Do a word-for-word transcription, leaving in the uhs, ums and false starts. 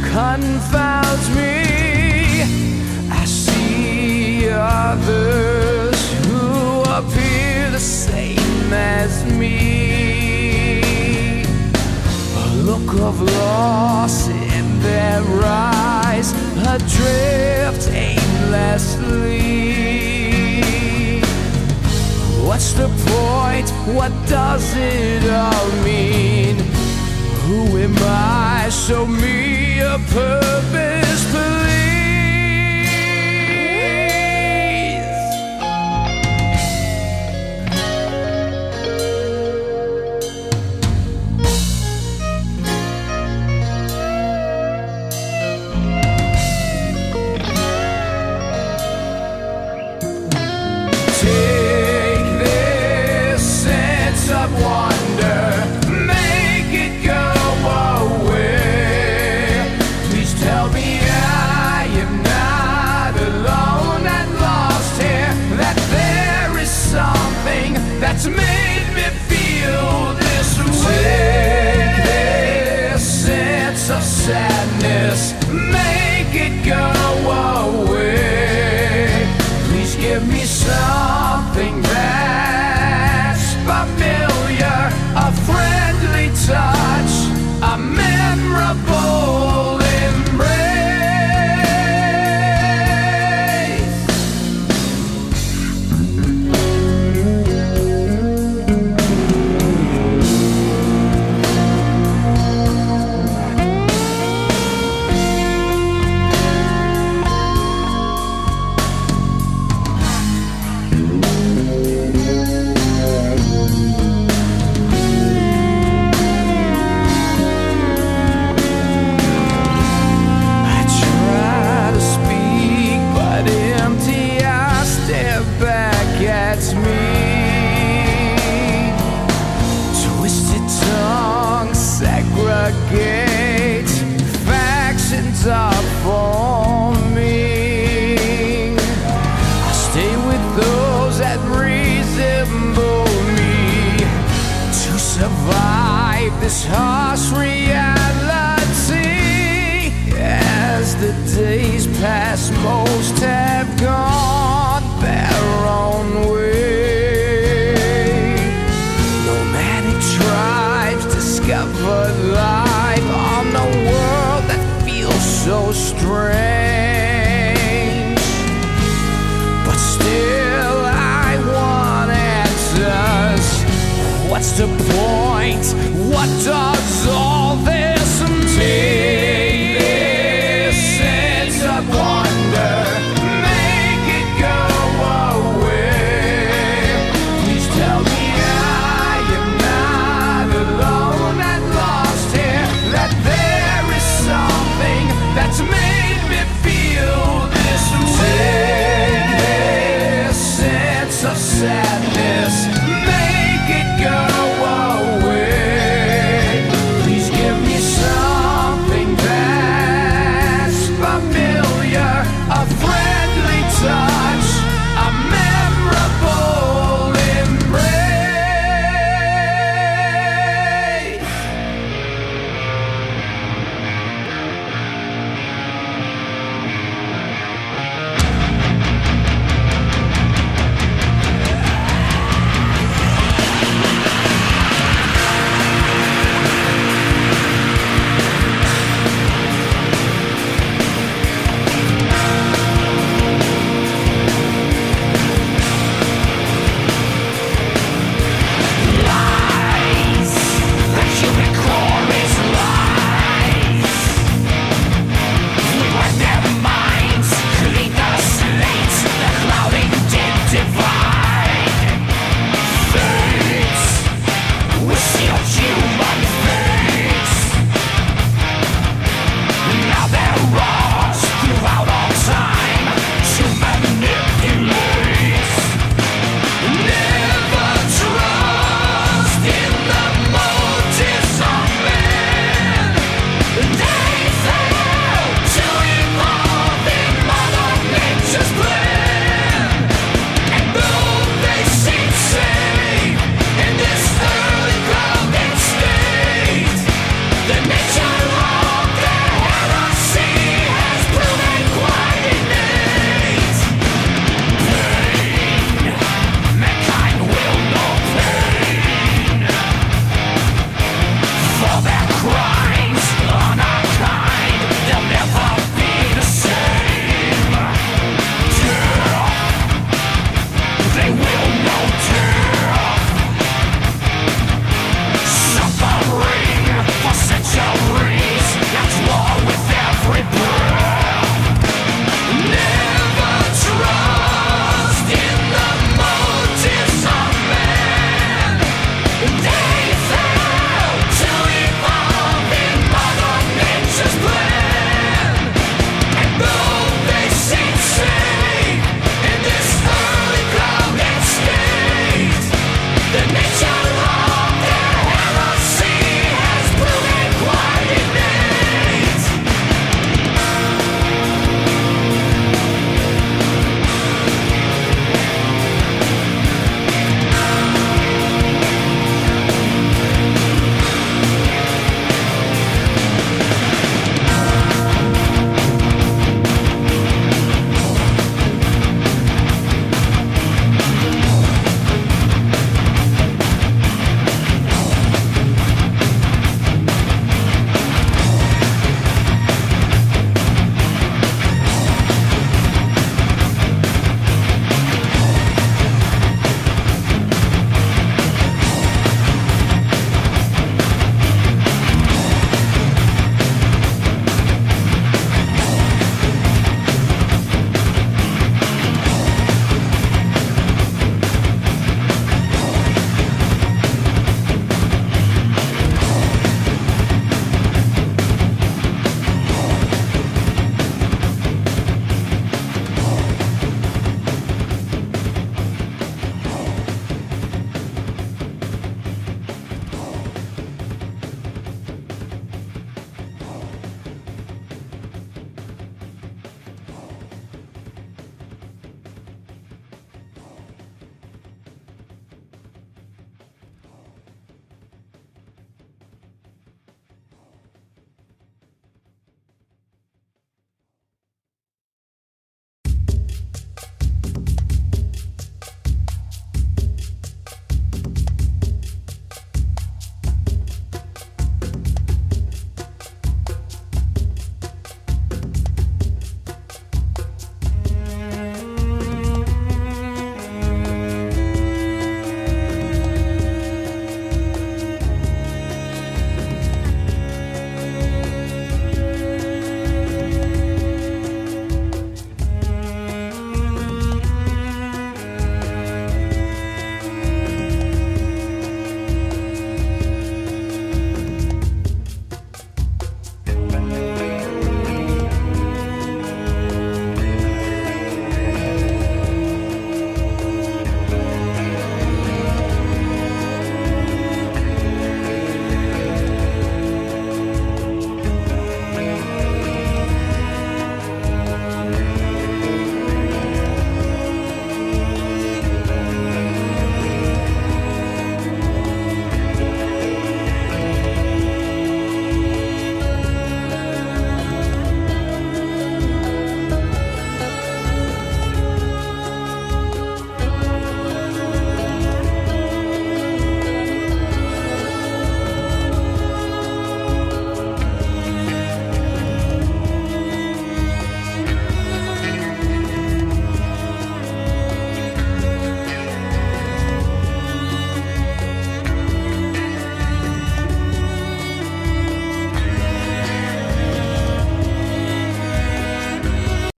confounds me. I see others who appear the same as me, a look of loss in their eyes, adrift aimlessly. What's the point? What does it all mean? Who am I? Show me a purpose, please. Take this sense of wonder, make it go away. Please tell me I am not alone and lost here, that there is something that's made me feel this way. Take this sense of sadness, make it go away. Please give me something that's familiar, a friendly touch, a memorable embrace. Factions are forming. I stay with those that resemble me to survive this harsh reality. As the days pass, most have gone their own way. Nomadic tribes discover life on the world that feels so strange. But still I want answers. What's the point? What does all this mean? Take this sense of wonder, make it go away. Please tell me I am not alone and lost here, that there is something that's made